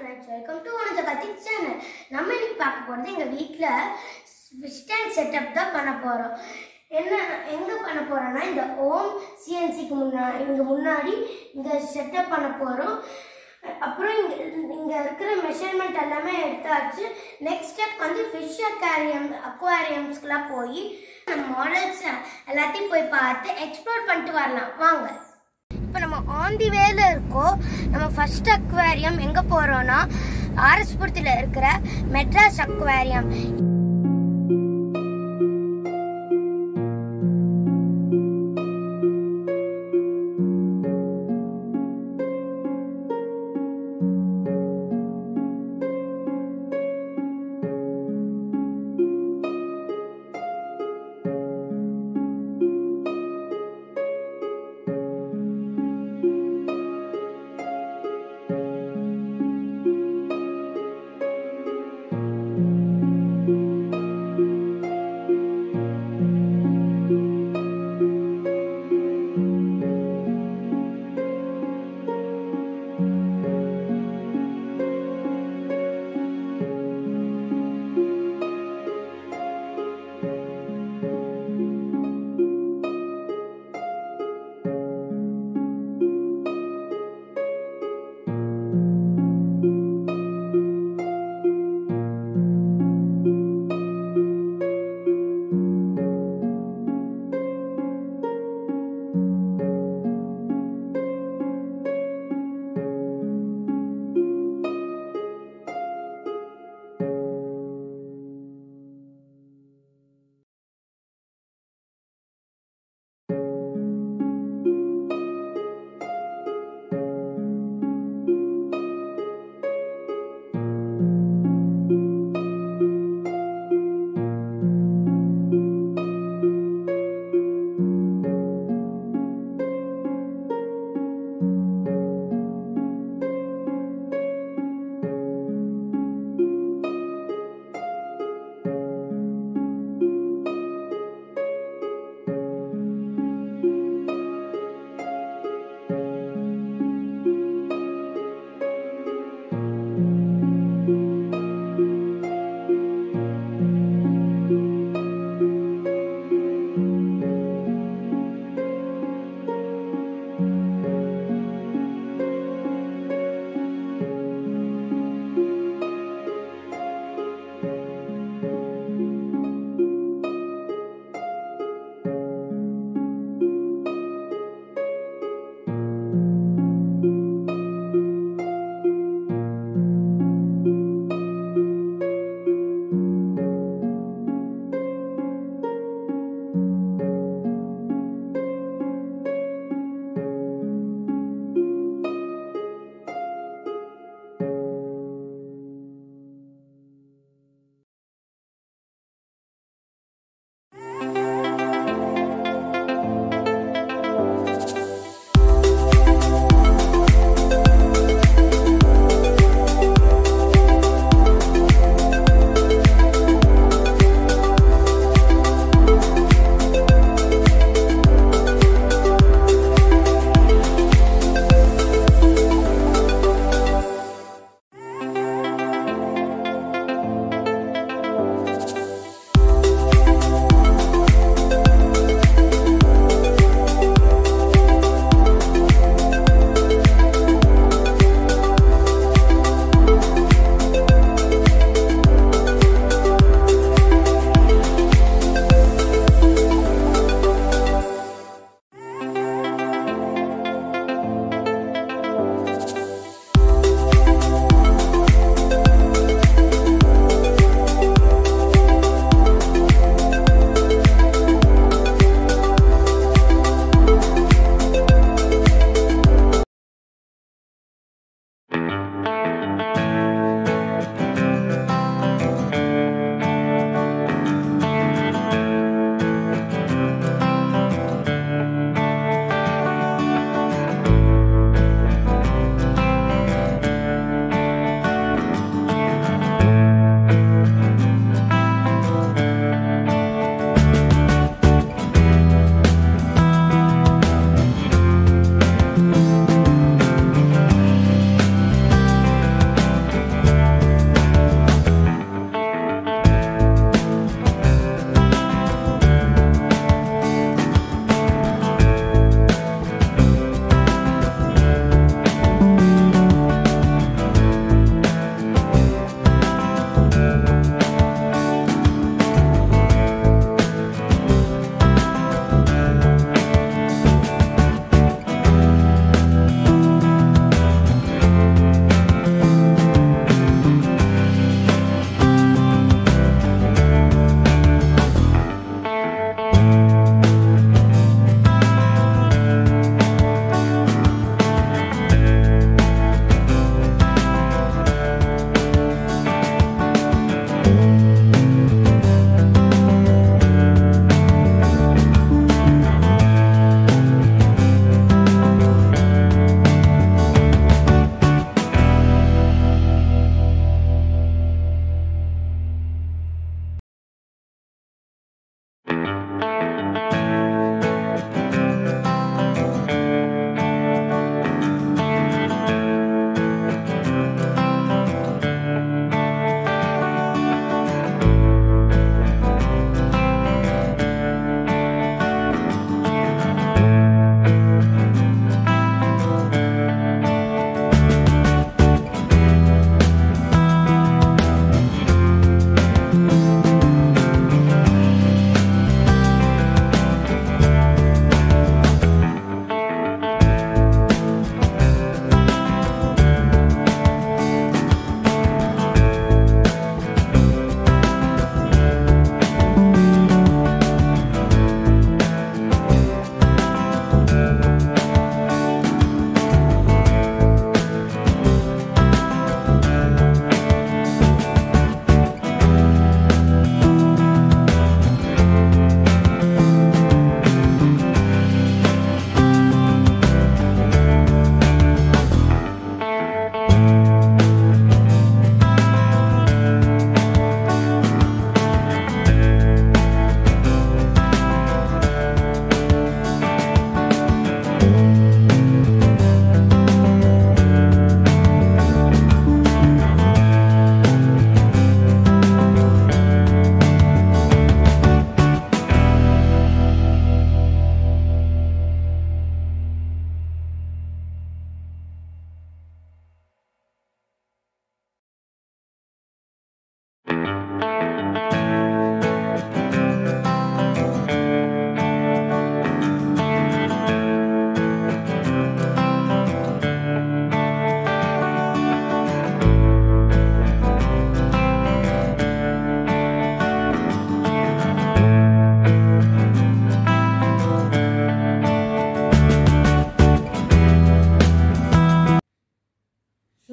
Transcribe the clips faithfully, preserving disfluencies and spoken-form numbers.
friends, welcome to Contact channel. நம்ம இன்னைக்கு பார்க்க போறது எங்க வீட்ல fish tank setup தான் பண்ண போறோம். என்ன எங்க பண்ண போறோம்னா இந்த ஓம் சிஎன்சிக்கு முன்னாடி இங்க முன்னாடி இங்க செட்டப் பண்ண போறோம். அப்புறம் இங்க இங்க இருக்கிற மெஷர்மென்ட் எல்லாமே எடுத்தாச்சு. நெக்ஸ்ட் ஸ்டெப் வந்து fish aquarium aquariumஸ்க்குலாம் போய் நம்ம மாடல்ஸ் எல்லாத்தையும் போய் பார்த்து எக்ஸ்ப்ளோர் பண்ணிட்டு வரலாம். வாங்க. இப்போ நம்ம ஆன் தி வேல இருக்கோம். நம்ம ஃபர்ஸ்ட் அக்வாரியம் எங்கே போகிறோன்னா ஆர்எஸ்புரத்தில் இருக்கிற மெட்ராஸ் அக்வாரியம்.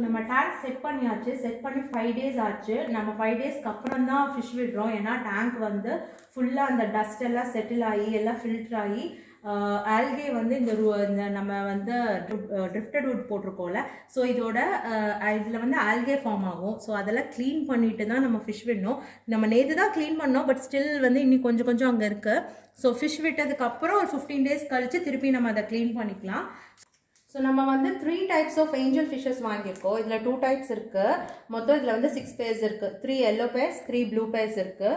நம்ம டேங்க் செட் பண்ணியாச்சு. செட் பண்ணி ஃபைவ் டேஸ் ஆச்சு. நம்ம ஃபைவ் டேஸ்க்கு அப்புறம் தான் ஃபிஷ் விடுறோம். ஏன்னா டேங்க் வந்து ஃபுல்லாக அந்த டஸ்ட் எல்லாம் செட்டில் ஆகி எல்லாம் ஃபில்டர் ஆகி ஆல்கே வந்து இந்த இந்த நம்ம வந்து ட்ரிஃப்டட் வுட் போட்டிருக்கோம்ல, ஸோ இதோட இதில் வந்து ஆல்கே ஃபார்ம் ஆகும். ஸோ அதெல்லாம் க்ளீன் பண்ணிட்டு தான் நம்ம ஃபிஷ் விடணும். நம்ம நேற்று தான் க்ளீன் பண்ணோம், பட் ஸ்டில் வந்து இன்னும் கொஞ்சம் கொஞ்சம் அங்கே இருக்குது. ஸோ ஃபிஷ் விட்டதுக்கப்புறம் ஒரு ஃபிஃப்டீன் டேஸ் கழித்து திருப்பி நம்ம அதை க்ளீன் பண்ணிக்கலாம். ஸோ நம்ம வந்து three types of angel fishes வாங்கியிருக்கோம். இதில் டூ டைப்ஸ் இருக்குது. மொத்தம் இதில் வந்து சிக்ஸ் பேர்ஸ் இருக்குது. Three yellow pairs, three blue pairs இருக்குது.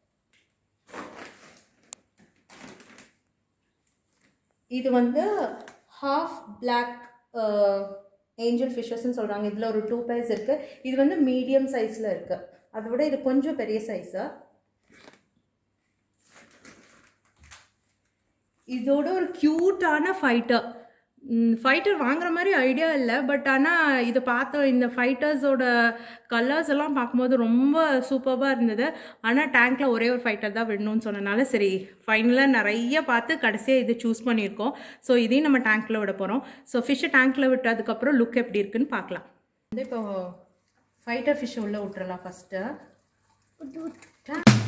இது வந்து ஹாஃப் பிளாக் ஏஞ்சல் ஃபிஷஸ்ன்னு சொல்கிறாங்க. இதில் ஒரு டூ பேர்ஸ் இருக்குது. இது வந்து மீடியம் சைஸில் இருக்குது. அதை விட இது கொஞ்சம் பெரிய சைஸு. இதோட ஒரு க்யூட்டான ஃபைட்டர் ஃபைட்டர் வாங்குற மாதிரி ஐடியா இல்லை, பட் ஆனால் இதை பார்த்தோம். இந்த ஃபைட்டர்ஸோட கலர்ஸ் எல்லாம் பார்க்கும்போது ரொம்ப சூப்பராக இருந்தது. ஆனால் டேங்க்கில் ஒரே ஒரு ஃபைட்டர் தான் விடணும்னு சொன்னனால சரி ஃபைனலாக நிறைய பார்த்து கடைசியாக இது சூஸ் பண்ணியிருக்கோம். ஸோ இதையும் நம்ம டேங்க்கில் விட போகிறோம். ஸோ ஃபிஷ்ஷை டேங்க்கில் விட்டதுக்கப்புறம் லுக் எப்படி இருக்குன்னு பார்க்கலாம். வந்து இப்போ ஃபைட்டர் ஃபிஷ்ஷை உள்ளே விட்டுறலாம் ஃபஸ்ட்டு.